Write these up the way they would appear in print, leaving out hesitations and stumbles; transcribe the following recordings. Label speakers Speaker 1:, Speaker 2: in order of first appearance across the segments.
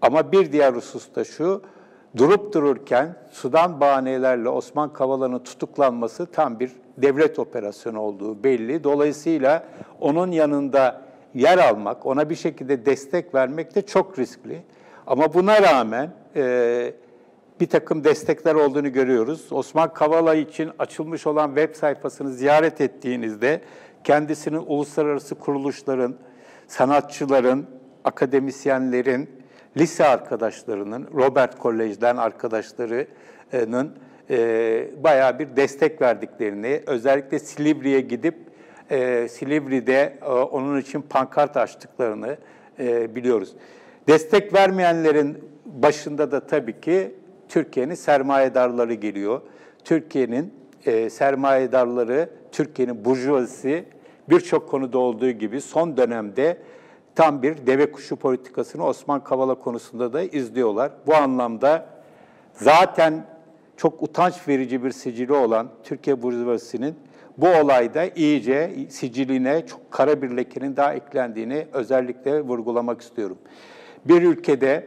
Speaker 1: Ama bir diğer husus da şu, durup dururken sudan bahanelerle Osman Kavala'nın tutuklanması tam bir devlet operasyonu olduğu belli. Dolayısıyla onun yanında yer almak, ona bir şekilde destek vermek de çok riskli. Ama buna rağmen bir takım destekler olduğunu görüyoruz. Osman Kavala için açılmış olan web sayfasını ziyaret ettiğinizde kendisinin uluslararası kuruluşların, sanatçıların, akademisyenlerin, lise arkadaşlarının, Robert College'den arkadaşlarının bayağı bir destek verdiklerini, özellikle Silivri'ye gidip Silivri'de onun için pankart açtıklarını biliyoruz. Destek vermeyenlerin başında da tabii ki Türkiye'nin sermayedarları geliyor. Türkiye'nin sermayedarları, Türkiye'nin burjuvazisi birçok konuda olduğu gibi son dönemde tam bir deve kuşu politikasını Osman Kavala konusunda da izliyorlar. Bu anlamda zaten çok utanç verici bir sicili olan Türkiye burjuvazisinin bu olayda iyice siciline çok kara bir lekenin daha eklendiğini özellikle vurgulamak istiyorum. Bir ülkede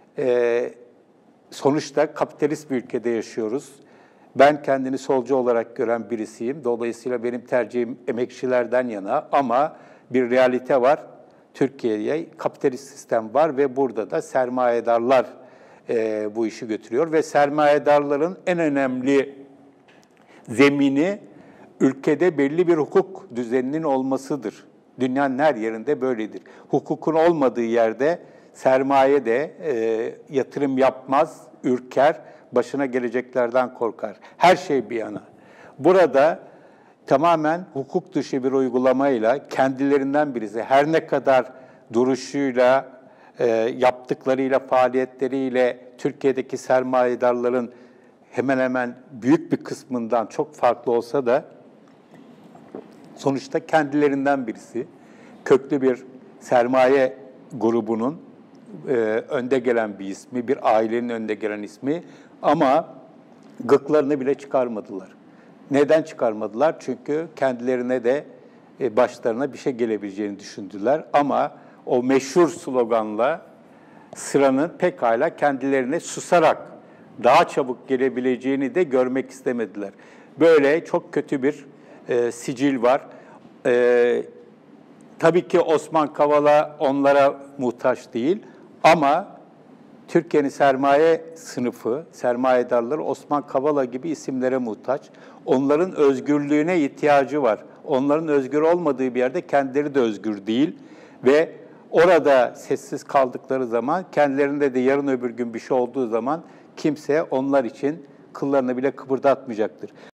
Speaker 1: sonuçta kapitalist bir ülkede yaşıyoruz. Ben kendini solcu olarak gören birisiyim. Dolayısıyla benim tercihim emekçilerden yana ama bir realite var. Türkiye'ye kapitalist sistem var ve burada da sermayedarlar bu işi götürüyor. Ve sermayedarların en önemli zemini ülkede belli bir hukuk düzeninin olmasıdır. Dünyanın her yerinde böyledir. Hukukun olmadığı yerde sermaye de yatırım yapmaz, ürker, başına geleceklerden korkar. Her şey bir yana. Burada tamamen hukuk dışı bir uygulamayla kendilerinden birisi her ne kadar duruşuyla, yaptıklarıyla, faaliyetleriyle Türkiye'deki sermayedarların hemen hemen büyük bir kısmından çok farklı olsa da sonuçta kendilerinden birisi, köklü bir sermaye grubunun önde gelen bir ismi, bir ailenin önde gelen ismi ama gıklarını bile çıkarmadılar. Neden çıkarmadılar? Çünkü kendilerine de başlarına bir şey gelebileceğini düşündüler. Ama o meşhur sloganla sıranın pekala kendilerine susarak daha çabuk gelebileceğini de görmek istemediler. Böyle çok kötü bir sicil var. Tabii ki Osman Kavala onlara muhtaç değil ama Türkiye'nin sermaye sınıfı, sermayedarları Osman Kavala gibi isimlere muhtaç. Onların özgürlüğüne ihtiyacı var. Onların özgür olmadığı bir yerde kendileri de özgür değil. Ve orada sessiz kaldıkları zaman, kendilerinde de yarın öbür gün bir şey olduğu zaman kimse onlar için kıllarını bile kıpırdatmayacaktır.